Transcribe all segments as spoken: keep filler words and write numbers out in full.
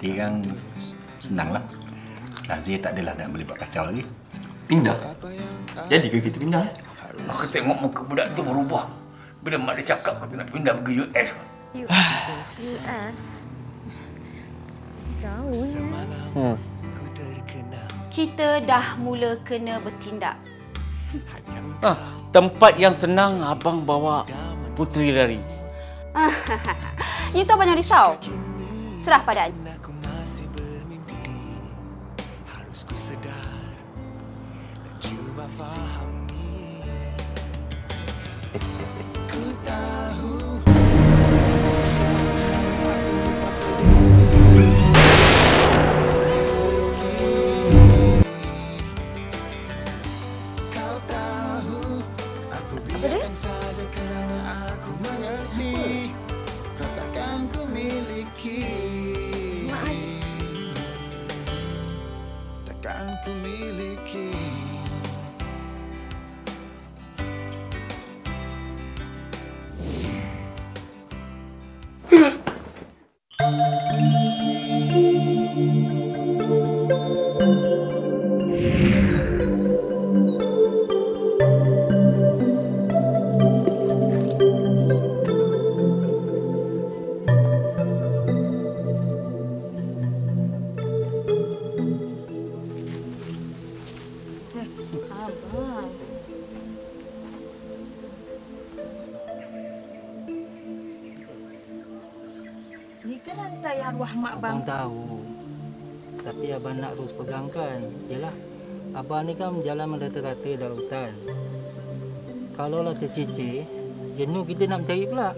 Tapi kan senanglah. Nazir tak adalah nak boleh buat kacau lagi. Pindah? Jadi ke kita pindah? Aku tengok muka budak tu berubah. Bila mak dia cakap kata nak pindah pergi U S. U S? Jauhnya. Hmm. Kita dah mula kena bertindak. Ah, tempat yang senang abang bawa Puteri lari. Itu abang jangan risau. Serah pada An. Ni kan rantai arwah mak bang. Abang tahu. Tapi abang nak terus pegangkan. Yalah, abang ni kan jalan merata-rata dalam hutan. Kalaulah tercicir, jenuh kita nak mencari pula.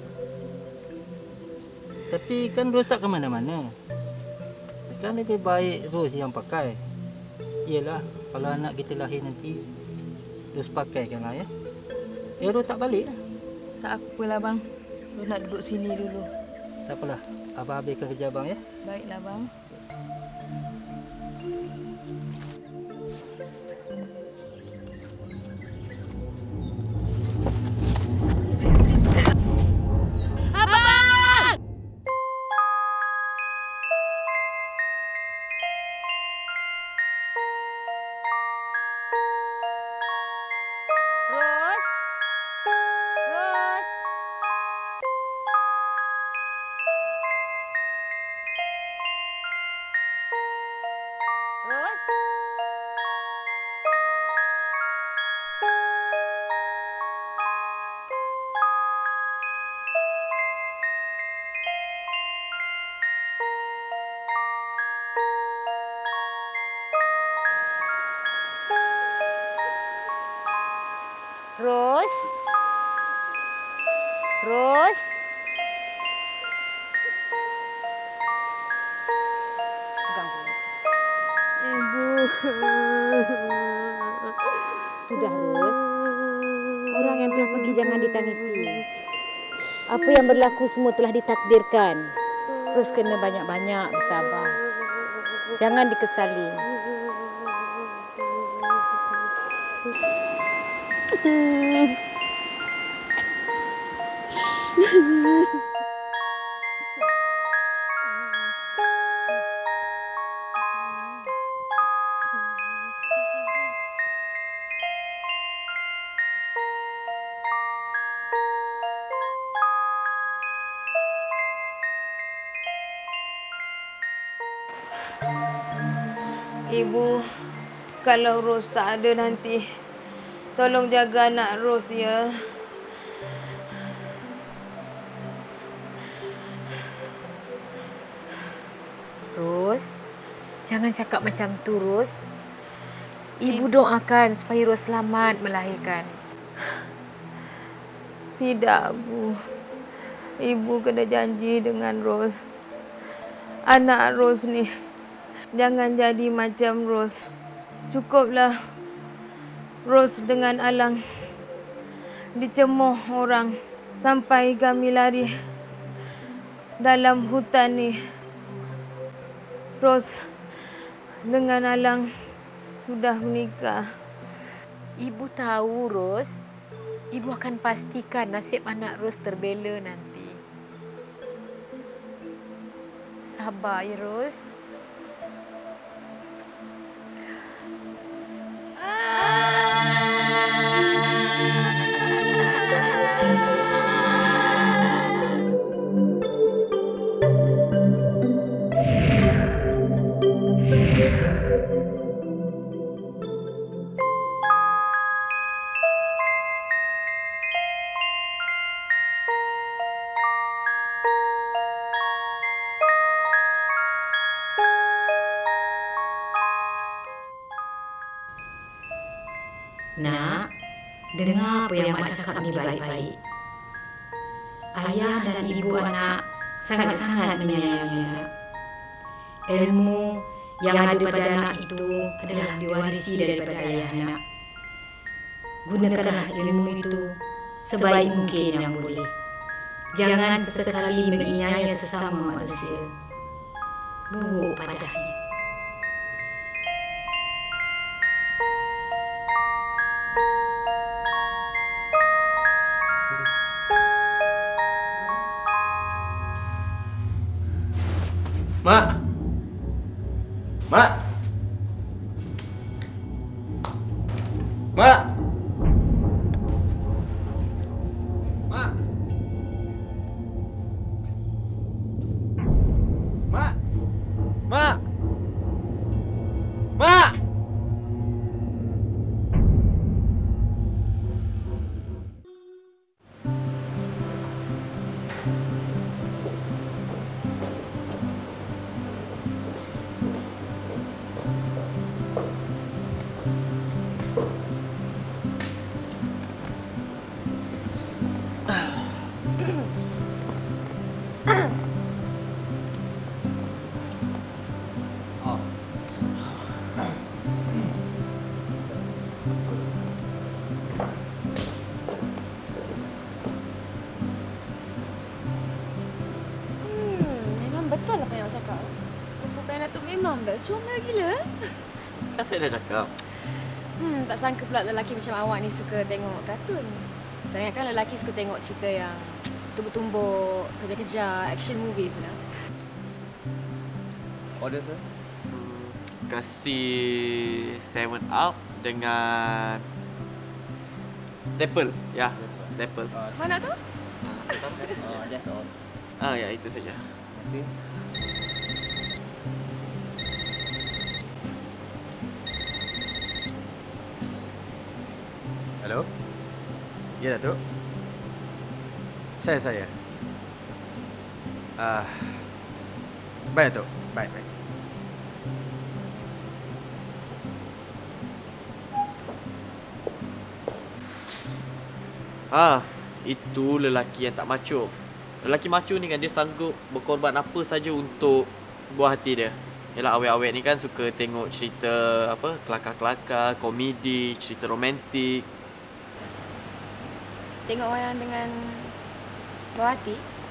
Tapi kan Ros tak ke mana-mana. Kan lebih baik Ros yang pakai. Yalah, kalau anak kita lahir nanti, Ros pakaikanlah ya. Ya Ros tak balik lah. Tak apalah bang. Ros nak duduk sini dulu. Tak apalah. Abang habiskan kerja abang ya. Baiklah bang. Abang! Ros? Ros? Ros? Ros? Ros? Pegang dulu. Ibu. Sudah, Ros. Orang yang telah pergi jangan ditangisi. Apa yang berlaku semua telah ditakdirkan. Ros kena banyak-banyak bersabar. Jangan dikesali. Ibu, kalau Ros tak ada nanti, tolong jaga anak Ros ya. Ros, jangan cakap macam tu, Ros. Ibu doakan supaya Ros selamat melahirkan. Tidak, Bu. Ibu kena janji dengan Ros. Anak Ros ni jangan jadi macam Ros. Cukuplah Ros dengan Alang dicemoh orang sampai kami lari dalam hutan ni. Ros dengan Alang sudah menikah. Ibu tahu, Ros. Ibu akan pastikan nasib anak Ros terbela nanti. Sabar ya, Ros. Nak, dengar apa yang Mak cakap ni baik-baik. Ayah dan ibu anak sangat-sangat menyayangi anak. Ilmu yang ada pada anak itu adalah diwarisi daripada ayah anak. Gunakanlah ilmu itu sebaik mungkin yang boleh. Jangan sesekali menganiaya sesama manusia. Buruk padanya. Mak! Mak! Mak! Mak! Mak! Mak! Mak! Betul apa yang awak cakap. Kung Fu Panda tu memang best. Comel gila. Kan saya dah cakap. Hmm, tak sangka pula lelaki macam awak ni suka tengok kartun. Saya kan lelaki suka tengok cerita yang tumbuk-tumbuk, kejar-kejar, action movies lah. Order sir? Hmm, kasih seven up dengan Zeppel. Ya, Zeppel. Mana tu? Oh, that's all. Ah, ya, itu saja. Okay. Halo? Ya, Datuk? Saya, saya. Ah, baik, Datuk. Baik, baik. Ah, itu lelaki yang tak macho. Lelaki macho ni kan dia sanggup berkorban apa saja untuk buah hati dia. Yalah, awet-awet ni kan suka tengok cerita apa, kelakar-kelakar, komedi, cerita romantik. Tengok wayang dengan buah hati?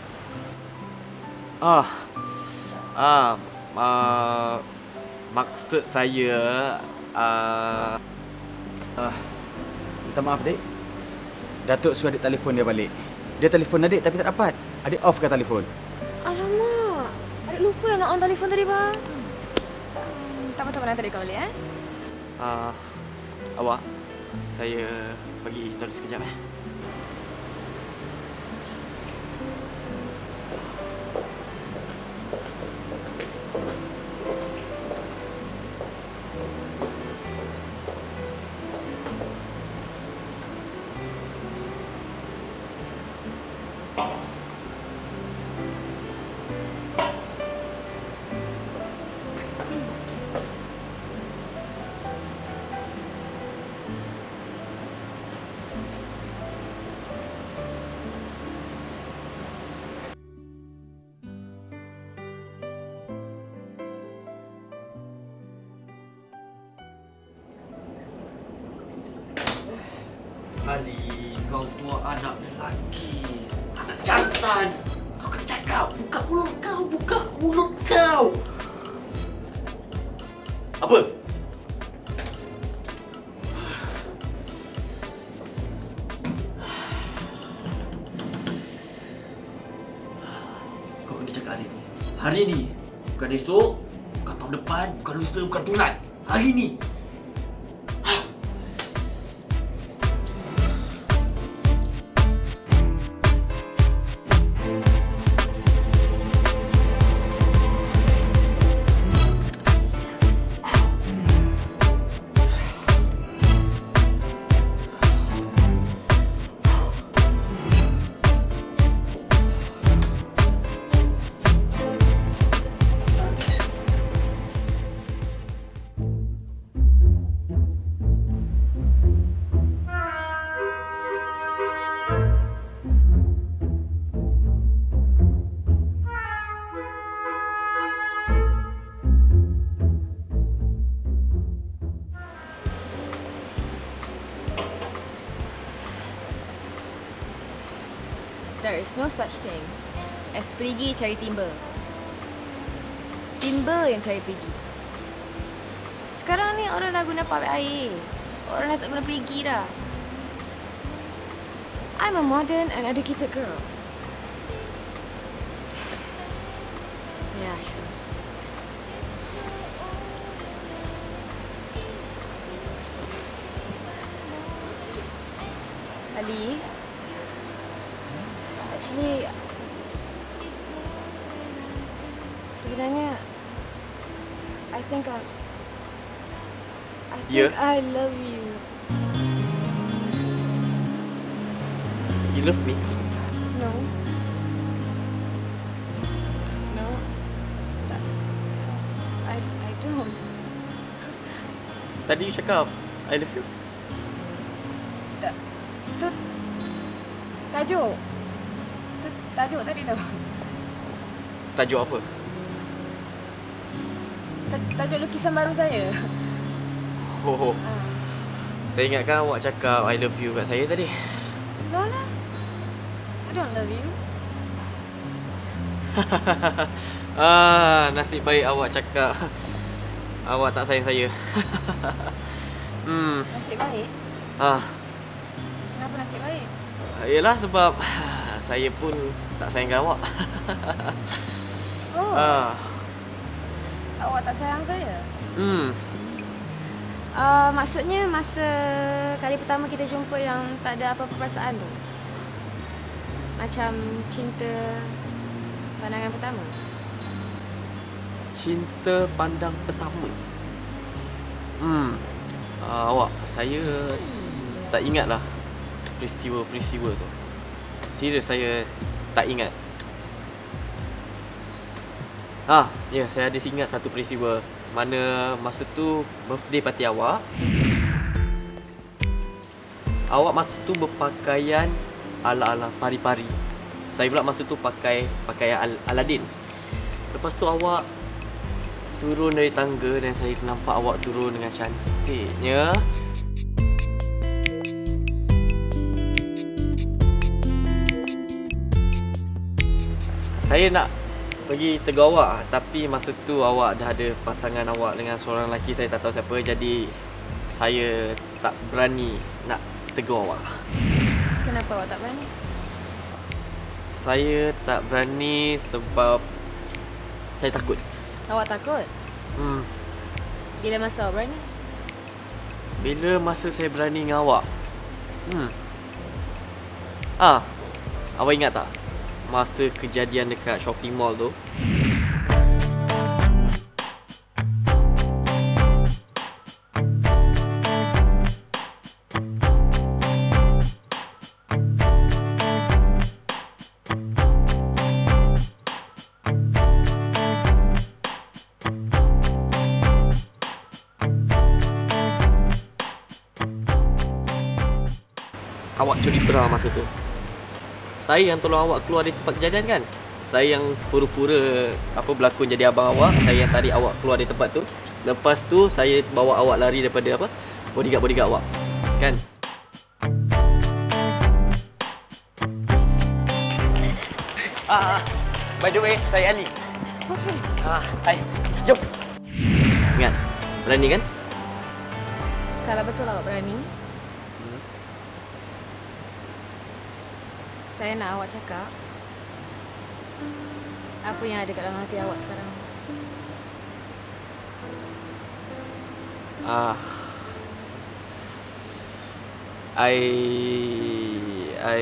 Ah, ah, ah maksud saya, ah, Ah, minta maaf, Dik. Datuk suruh adik telefon dia balik. Dia telefon adik tapi tak dapat. Adik offkan telefon. Alamak, adik lupa lah nak on telefon tadi, bang. Hmm, tak apa-apa, nanti adik kau balik, eh? ah, awak, saya pergi toilet sekejap eh. Ali, kau tua anak lelaki. Anak jantan. Kau kena cakap. Buka mulut kau. Buka mulut kau. Apa? Kau kena cakap hari ni. Hari ni. Bukan esok. Bukan tahun depan. Bukan lusa. Bukan tulan. Hari ni. There is no such thing as perigi cari timba. Timba yang cari perigi. Sekarang ni orang dah guna pabrik air. Orang dah tak guna perigi dah. I'm a modern and educated girl. Yeah, sure. Ali, actually, sebenarnya, I think I, I think Yeah? I love you. You love me? No. No. Tak. I, I don't. Tadi you cakap I love you. Tak. Tu tajuk. Tu tajuk tadi tu. Tajuk apa? Ta- Tajuk lukisan baru saya. Oh, Ah. saya ingatkan awak cakap I love you kat saya tadi. No lah. I don't love you. Ah, nasib baik awak cakap awak tak sayang saya. hmm. Nasib baik. Ah, Kenapa nasib baik? Yelah sebab saya pun tak sayangkan awak. Oh. Ah. Awak tak sayang saya? Hmm. Uh, maksudnya masa kali pertama kita jumpa yang tak ada apa-apa perasaan tu? Macam cinta pandangan pertama? Cinta pandang pertama. Hmm. Uh, awak, saya tak ingatlah peristiwa-peristiwa tu. Serius saya tak ingat. Ah, ya, saya ada ingat satu peristiwa mana masa tu birthday party awak. Awak masa tu berpakaian ala-ala pari-pari. Saya pula masa tu pakai pakaian Al- Aladdin. Lepas tu awak turun dari tangga dan saya nampak awak turun dengan cantiknya. Saya nak pergi tegur awak, tapi masa tu awak dah ada pasangan awak dengan seorang lelaki saya tak tahu siapa. Jadi saya tak berani nak tegur awak. Kenapa awak tak berani? Saya tak berani sebab saya takut. Awak takut? Hmm, Bila masa awak berani? bila masa saya berani dengan awak? Hmm. Ah, awak ingat tak? Masa kejadian dekat shopping mall tu. Awak curi bra masa tu. Saya yang tolong awak keluar dari tempat kejadian kan? Saya yang pura-pura apa berlakon jadi abang awak. Saya yang tarik awak keluar dari tempat tu. Lepas tu saya bawa awak lari daripada apa? Bodyguard-bodyguard awak. Kan? Ah, by the way, saya Ali. Perfect. Ah, hai. Jom. Ingat, berani kan? Kalau betul awak berani, saya nak awak cakap apa yang ada kat dalam hati awak sekarang. Ah, I, I,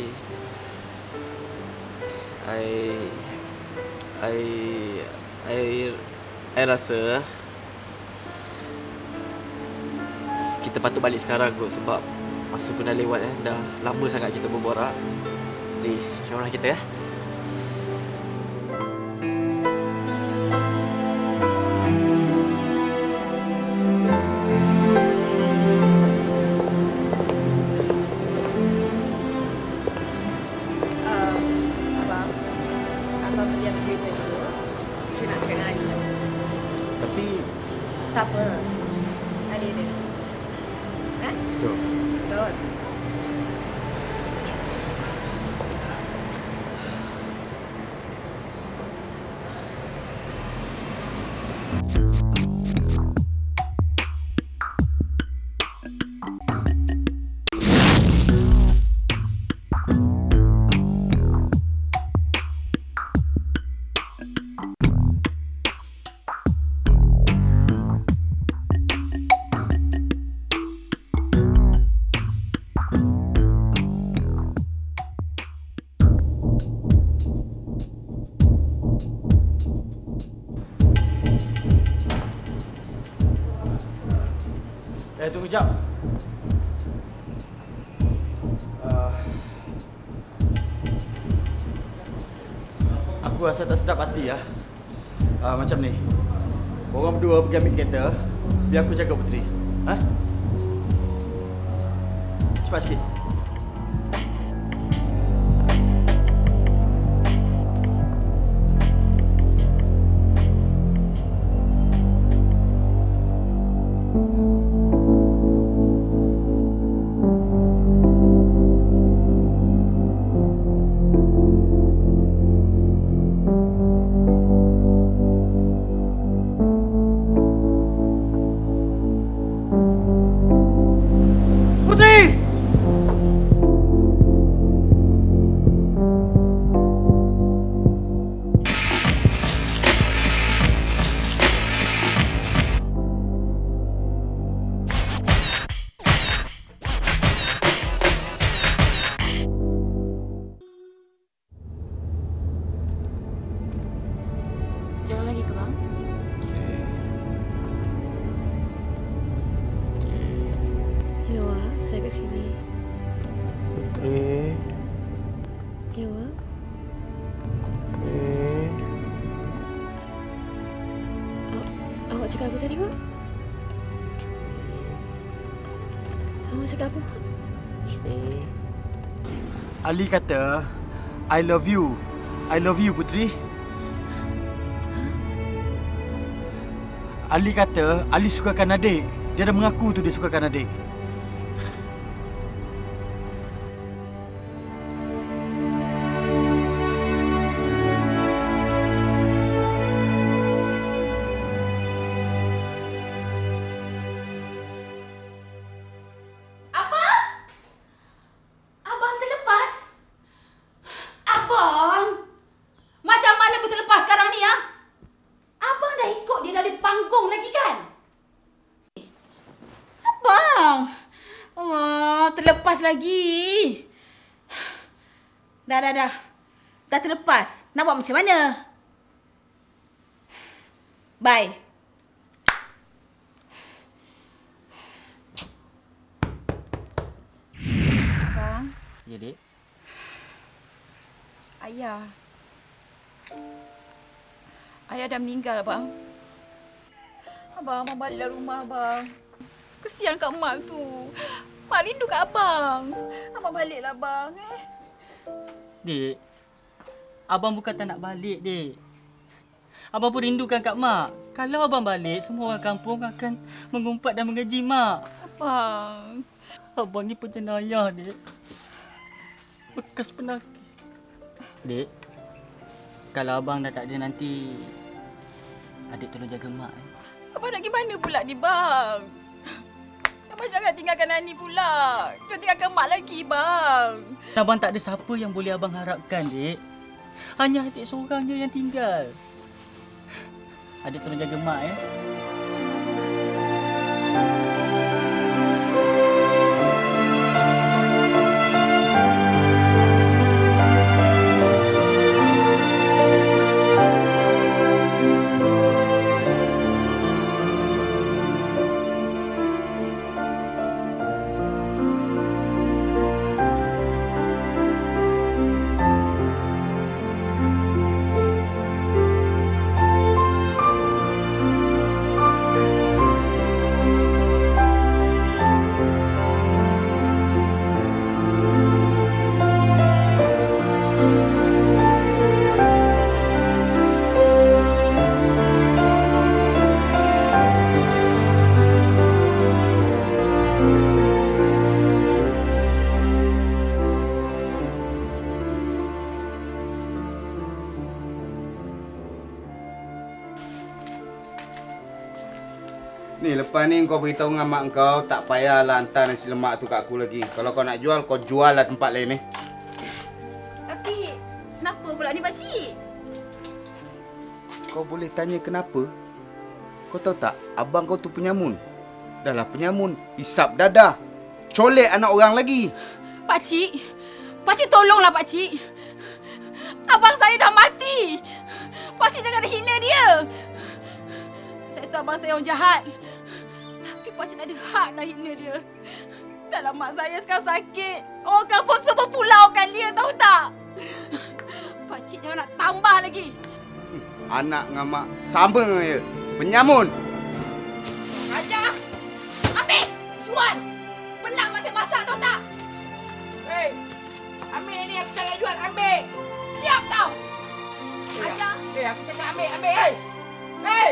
I, I, I, I rasa kita patut balik sekarang kot sebab masa pun dah lewat eh. Dah lama sangat kita berborak. Jadi, jomlah kita ya. Um, abang, abang pergi ambil berita dulu. Saya nak cakap dengan Ali. Tapi Tak apa. Ali ada. Eh? betul. Betul. Eh, tunggu jap. Uh, aku rasa tak sedap hati ya. Uh, macam ni. Korang berdua pergi ambil kereta, biar aku jaga Puteri. Ha? Cepat sikit. Jauh lagi ke bang? Ya wak, saya kat sini. Puteri. Ya wak. Puteri. Awak, awak cakap apa tadi kak? Awak cakap apa kak? Puteri. Ali kata, I love you. I love you, Puteri. Ali kata, Ali sukakan adik. Dia dah mengaku tu dia sukakan adik. Abang terlepas? Abang! Macam mana boleh terlepas sekarang ni, ya? Abang dah ikut dia dari panggung lagi, kan? Abang! Oh, terlepas lagi. Dah, dah, dah. Dah terlepas. Nak buat macam mana? Bye. Abang. Ya, Dek. Ayah. Ayah dah meninggal, abang. Abang, abang baliklah rumah, abang. Kesian kat mak tu. Mak rindu kat abang. Abang baliklah, abang. Eh? Dek, abang bukan tak nak balik, Dek. Abang pun rindukan Kak Mak. Kalau abang balik, semua orang kampung akan mengumpat dan mengaji Mak. Abang. Abang ni penjenayah, Dek. Bekas penakut. Dek, kalau abang dah tak ada nanti, adik tolong jaga Mak. Eh. Abang nak pergi mana pula ni, bang? Abang jangan tinggalkan Ani pula. Jangan tinggalkan Mak lagi, bang. Abang tak ada siapa yang boleh abang harapkan, Dek. Hanya adik seorang je yang tinggal. Adik tolong jaga Mak, ya. Ni lepas ni kau beritahu dengan mak kau tak payahlah hantar nasi lemak tu kat aku lagi. Kalau kau nak jual, kau jual lah tempat lain ni. Tapi, kenapa pula ni, pakcik? Kau boleh tanya kenapa? Kau tahu tak, abang kau tu penyamun. Dah lah penyamun, isap dadah. Colek anak orang lagi. Pakcik, pakcik tolonglah, pakcik. Abang saya dah mati. Pakcik jangan hina dia. Saya tahu abang saya orang jahat. Tapi Pakcik tak ada hak nak hina dia. Dalam mak saya sekarang sakit. Orang kampung semua pulaukan dia, tahu tak? Pakcik jangan nak tambah lagi. Anak dengan mak sama je. Penyamun. Ajar! Ambil! Jual! Pelak masih masak, tahu tak? Hei! Ambil ni, aku tak nak jual. Ambil! Siap kau! Ajar! Hei, aku cakap ambil, ambil, hei! Hei!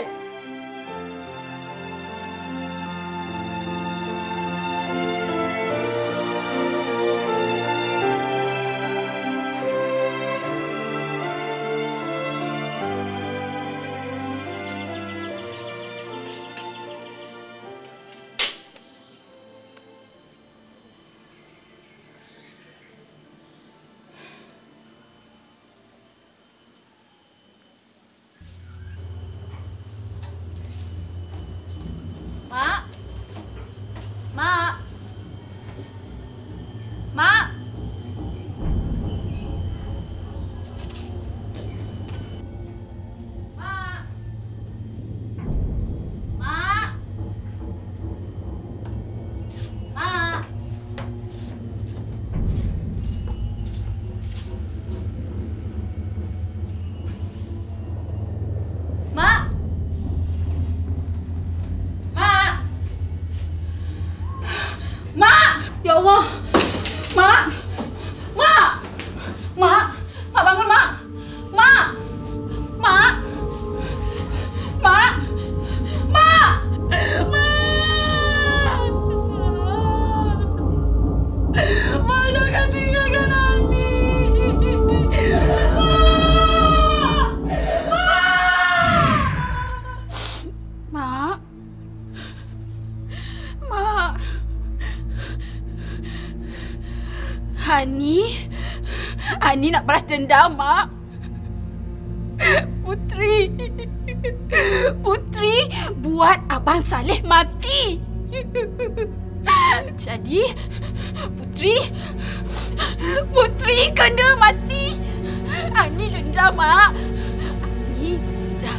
Mak? Mak? Mak? Mak? Mak? Mak? Mak? Mak! Mak! Ya Allah! Mak! Mak! Mak! Mak bangun, Mak! Mak! Mak! Mak! Mak! Mak! Mak, jangan tinggalkan Ani! Mak! Mak! Ani? Ani nak balas dendam, Mak. Putri. Putri buat Abang Saleh mati. Jadi, Putri... Putri kena mati. Ani dendam, Mak. Ani dendam.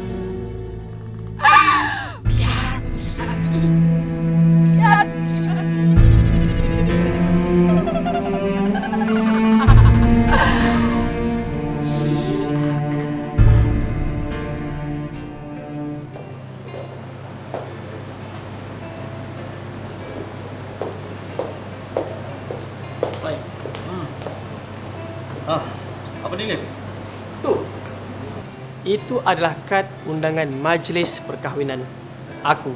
Biar Putri mati. Biar Putri mati. Baik. Hmm. Ah, apa ni, Lim? Tu. Itu adalah kad undangan majlis perkahwinan aku.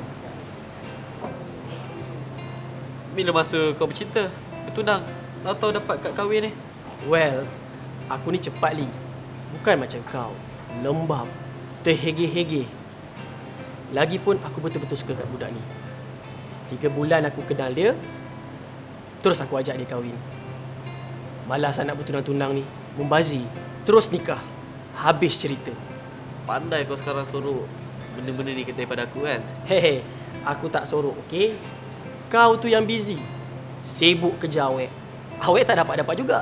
Bila masa kau bercinta? Bertunang? Tahu-tahu dapat kad kahwin ni? Well, aku ni cepat, Li. Bukan macam kau. Lembab. Terhege-hege. Lagipun aku betul-betul suka kat budak ni. Tiga bulan aku kenal dia, terus aku ajak dia kahwin. Malas anak bertunang-tunang ni. Membazir. Terus nikah. Habis cerita. Pandai kau sekarang suruh benda-benda ni daripada aku kan? Hehe, aku tak sorok, okey? Kau tu yang busy. Sibuk kerja awek. Awek tak dapat-dapat juga.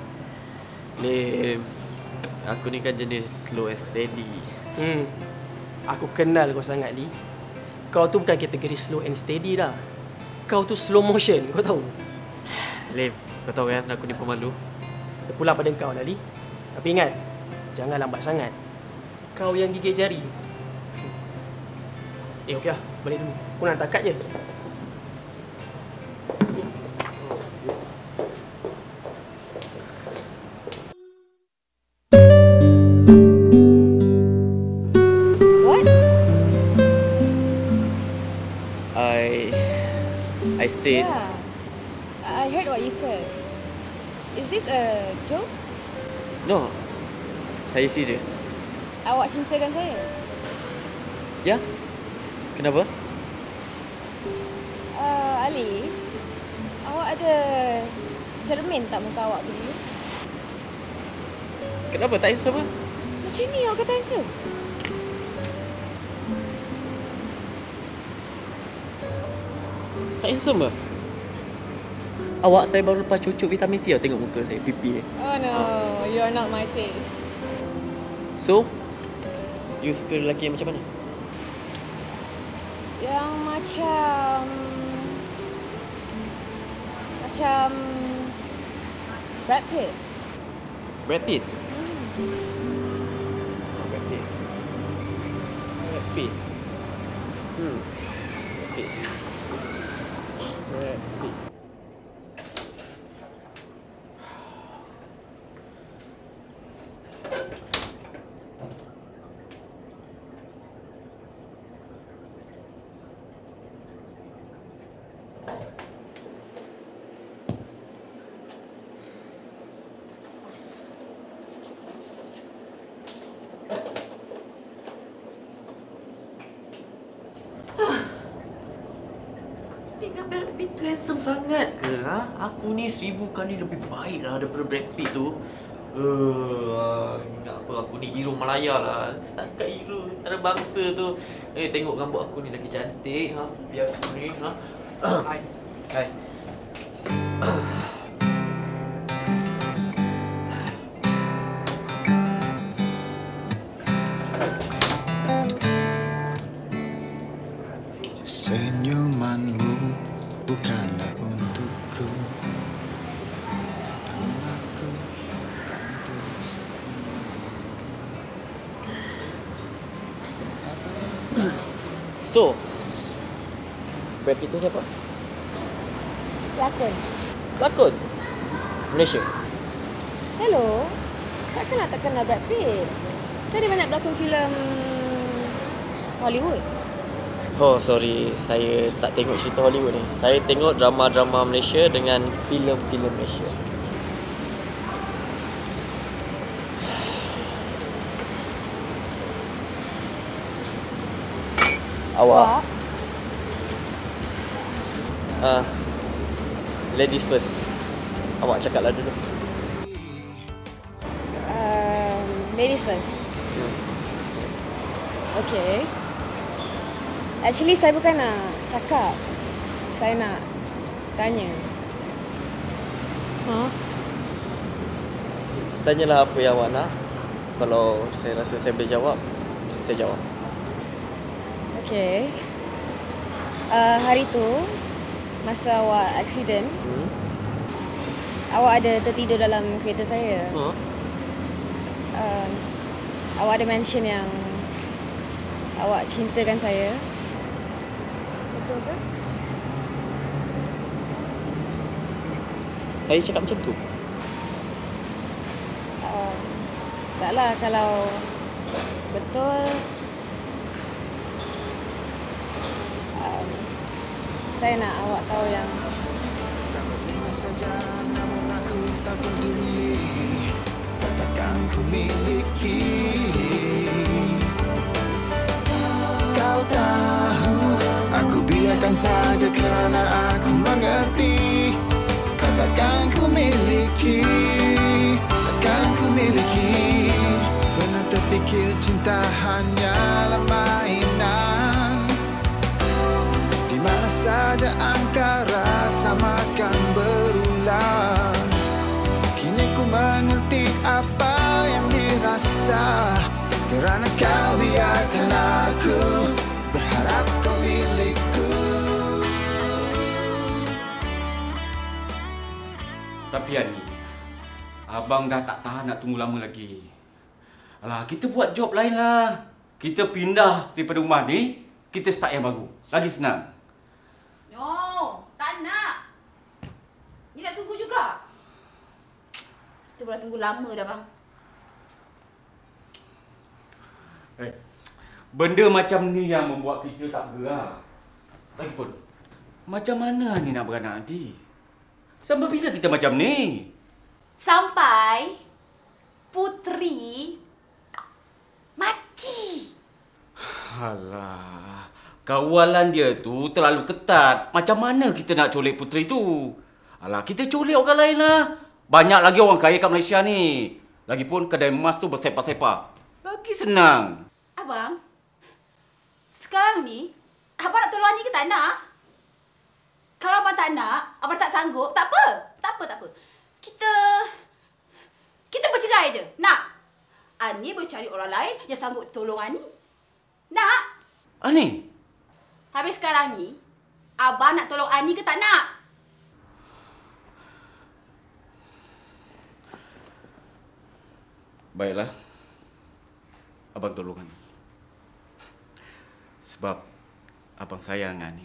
Lim, aku ni kan jenis slow and steady. Hmm. Aku kenal kau sangat, Li. Kau tu bukan kategori slow and steady dah. Kau tu slow motion, kau tahu? Lim, kau tahu kan aku ni pemalu. Terpulang pada kau lah, Li. Tapi ingat, jangan lambat sangat. Kau yang gigit jari. Eh, okey lah. Balik dulu. Aku nak hantar kad je. What? I... I said... Yeah. I heard what you said. Is this a joke? No, saya serius. Awak cintakan saya? Ya? Kenapa? Uh, Ali, awak ada cermin tak muka awak begini? Kenapa tak handsome? Macam ni awak kata handsome? Tak handsome ke? Awak saya baru lepas cucuk vitamin C, awak tengok muka saya, pipi. Oh no, you are not my taste. So, you suka lelaki yang macam mana? Yang macam macam Brad Pitt. Brad Pitt? Oh, Brad Pitt. Brad Pitt. Hmm. Brad Pitt. Brad Pitt. Brad Pitt tu handsome sangat ke? Ha? Aku ni seribu kali lebih baik lah daripada Brad Pitt tu. Uh, ingat apa, aku ni hero Malaya lah. Setakat hero antarabangsa tu. Eh, tengok rambut aku ni lagi cantik. Ha? Biar aku ni. Ha? Hai. Hai. Senyumanmu bukanlah untukku, namun aku akan terus. So, Brad Pitt tu siapa? Pelakon. Pelakon? Malaysia? Hello. Takkan nak tak kenal Brad Pitt? Kan dia banyak berlakon filem Hollywood. Oh, sorry. Saya tak tengok cerita Hollywood ni. Saya tengok drama-drama Malaysia dengan filem-filem Malaysia. Awak? Ah, uh, ladies first. Awak cakaplah dulu. Um, ladies first. Hmm. Okay. Actually, saya bukan nak cakap. Saya nak tanya. Ha? Tanyalah apa yang awak nak. Kalau saya rasa saya boleh jawab, saya jawab. Okay. Uh, hari tu, masa awak aksiden, Hmm? awak ada tertidur dalam kereta saya. Huh? Uh, awak ada mention yang awak cintakan saya. Betul ke? Saya cakap macam tu? Uh, taklah, kalau betul, um, saya nak awak tahu yang Saja namun aku tak peduli, katakan ku miliki. Kau tahu, aku biarkan saja kerana aku mengerti. Katakan ku miliki, takkan ku miliki. Pernah terfikir cinta hanyalah mainan, di mana saja angka rasa makan berulang. Kini ku mengerti apa yang dirasa, kerana kau biarkan aku berharap kau milikku. Tapi Ani, abang dah tak tahan nak tunggu lama lagi. Alah, kita buat job lain lah. Kita pindah daripada rumah ni, kita start yang baru. Lagi senang. No, tak nak. Ni nak tunggu juga. Kita boleh tunggu lama dah, bang. Eh, benda macam ni yang membuat kita tak bergerak. Lagipun, macam mana ni nak beranak nanti? Sampai bila kita macam ni? Sampai Putri mati. Alah, kawalan dia tu terlalu ketat. Macam mana kita nak colek Putri tu? Alah, kita colek orang lain lah. Banyak lagi orang kaya kat Malaysia ni. Lagipun kedai emas tu bersepa-sepa. Lagi senang. Abang, sekarang ni, abang nak tolong Ani ke tak nak? Kalau abang tak nak, abang tak sanggup, tak apa. Tak apa, tak apa. Kita... Kita bercerai je. Nak? Ani boleh cari orang lain yang sanggup tolong Ani. Nak? Ani? Habis sekarang ni, abang nak tolong Ani ke tak nak? Baiklah. Abang tolong Ani. Sebab abang sayang Ani.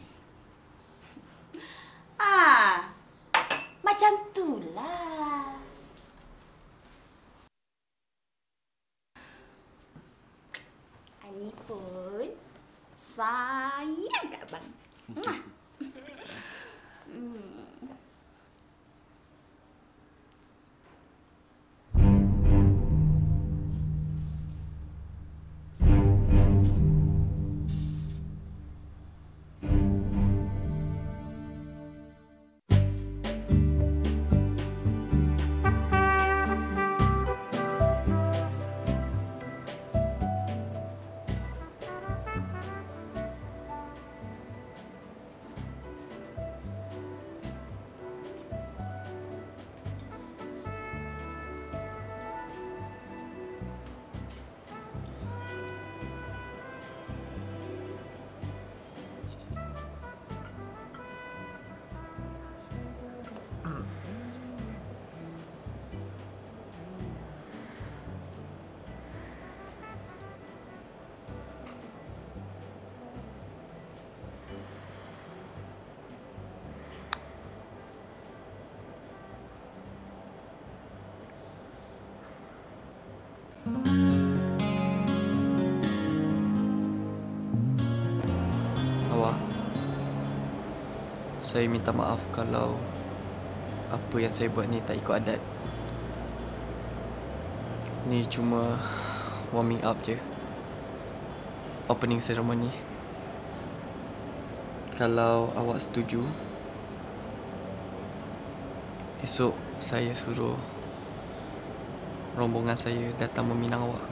Ah, macam itulah. Ani pun sayang kat abang. Mwah. Hmm. Awak, saya minta maaf kalau apa yang saya buat ni tak ikut adat. Ni cuma warming up je. Opening ceremony. Kalau awak setuju, esok saya suruh rombongan saya datang meminang awak.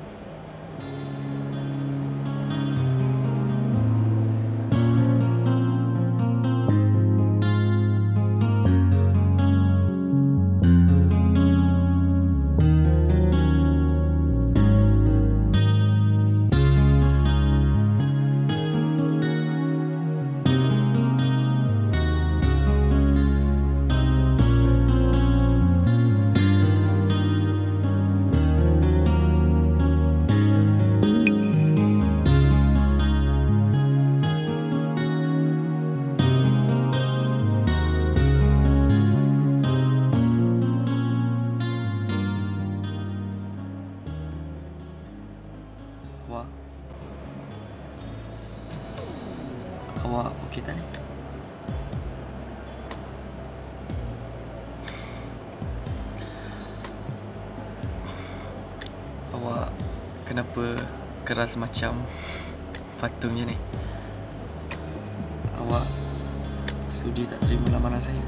Awak Awak okey tak ni? Awak kenapa keras macam patung je ni? Awak sudi tak terima lamaran saya?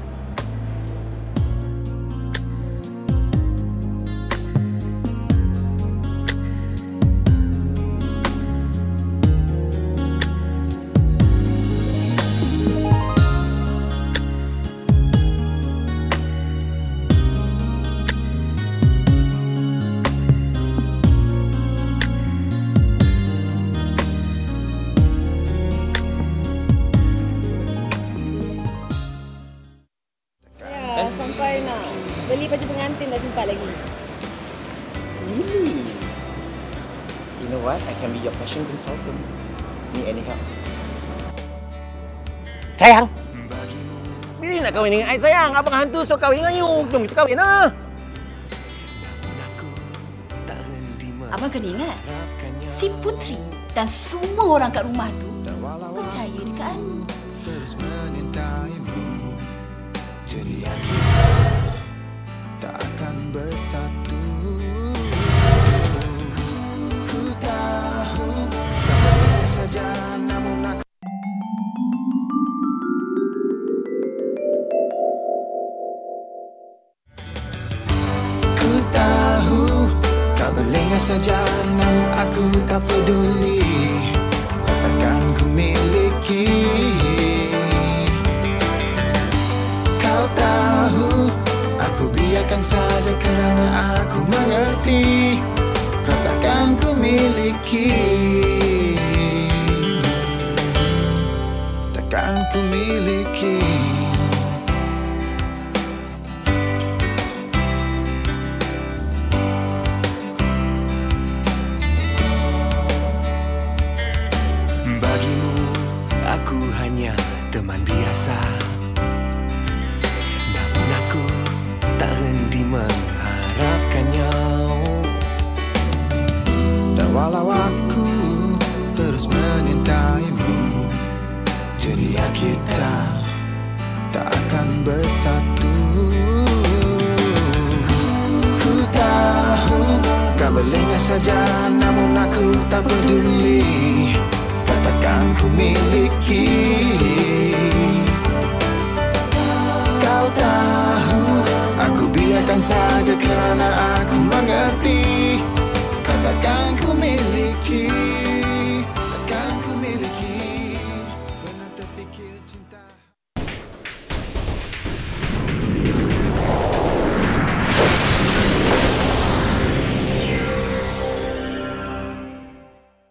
Sampai nak beli baju pengantin dah sempat lagi. Really? You know what? I can be your fashion consultant. Need any help? Sayang. Bila nak kahwin dengan I sayang? Abang hantu so kahwin dengan you. Jom kita kahwin lah. Abang kena ingat, si Putri dan semua orang kat rumah tu percaya dekat Anu. Terus menyintaimu, jadi aku tak akan bersatu. Ku tahu tak boleh saja, namun aku Ku tahu kau berlengah saja, namun aku tak peduli. Kau takkan ku miliki. Kau tahu aku biarkan saja kerana aku mengerti. Kau takkan ku miliki. Takkan ku miliki. biasa, namun aku tak henti mengharapkannya. Dan walau aku terus menyintaimu, dunia kita tak akan bersatu. Ku tahu kau berlengah saja, namun aku tak peduli. Katakan ku miliki. Kau tahu aku biarkan saja kerana aku mengerti. Katakan ku miliki.